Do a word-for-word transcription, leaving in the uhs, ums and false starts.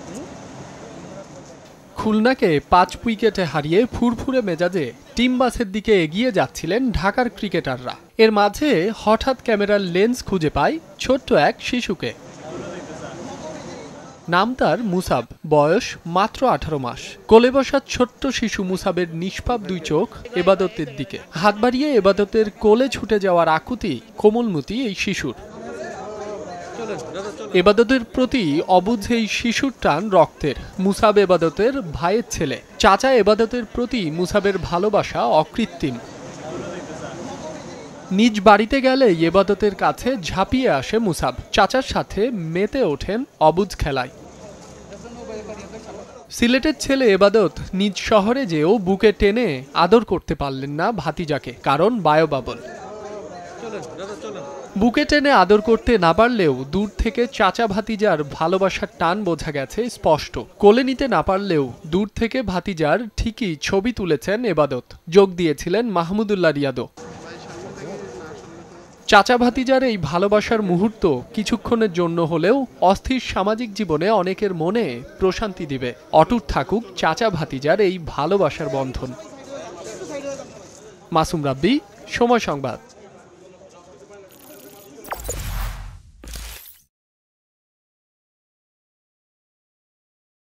খুলনাকে পাঁচ উইকেটে হারিয়ে ফুরফুরে মেজাজে টিম বাসের দিকে এগিয়ে যাচ্ছিলেন ঢাকার ক্রিকেটাররা। এর মাঝে হঠাৎ ক্যামেরার লেন্স খুঁজে পায় ছোট্ট এক শিশুকে। নাম তার মুসাব, বয়স মাত্র আঠারো মাস। কোলে বসা ছোট্ট শিশু মুসাবের নিষ্পাপ দুই চোখ এবাদতের দিকে। হাত বাড়িয়ে এবাদতের কোলে ছুটে যাওয়ার আকুতি কোমলমতি এই শিশুর। এবাদতের প্রতি অবুঝ এই শিশুর টান রক্তের। মুসাব এবাদতের ভাইয়ের ছেলে। চাচা এবাদতের প্রতি মুসাবের ভালোবাসা অকৃত্রিম। নিজ বাড়িতে গেলে এবাদতের কাছে ঝাঁপিয়ে আসে মুসাব। চাচার সাথে মেতে ওঠেন অবুঝ খেলায়। সিলেটের ছেলে এবাদত নিজ শহরে যেও বুকে টেনে আদর করতে পারলেন না ভাতিজাকে, কারণ বায়োবাবল। বুকে টেনে আদর করতে না পারলেও দূর থেকে চাচা ভাতিজার ভালোবাসার টান বোঝা গেছে স্পষ্ট। কোলে নিতে না পারলেও দূর থেকে ভাতিজার ঠিকই ছবি তুলেছেন এবাদত। যোগ দিয়েছিলেন মাহমুদুল্লাহ রিয়াদও। চাচা ভাতিজার এই ভালোবাসার মুহূর্ত কিছুক্ষণের জন্য হলেও অস্থির সামাজিক জীবনে অনেকের মনে প্রশান্তি দিবে। অটুট থাকুক চাচা ভাতিজার এই ভালোবাসার বন্ধন। মাসুম রাব্বি, সময় সংবাদ।